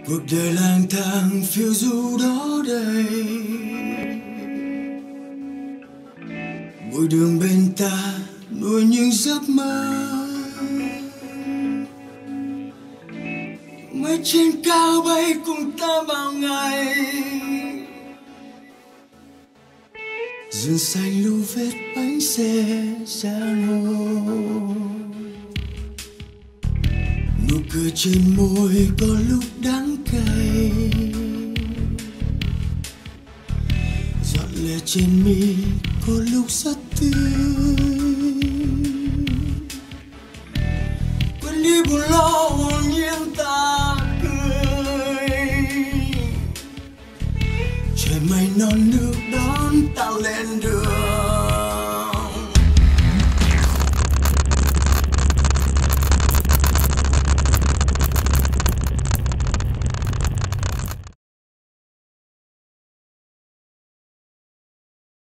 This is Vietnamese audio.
cuộc đời lang thang phiêu du đó đây, mỗi đường bên ta nuôi những giấc mơ. Mây trên cao bay cùng ta bao ngày, rừng xanh lưu vết bánh xe ra ngồi. Nụ cười trên môi có lúc đắng cay, giọt lệ trên mi có lúc rất tươi. Quên đi buồn lo hồn nhiên ta cười, trời mây non nước đón ta lên đường.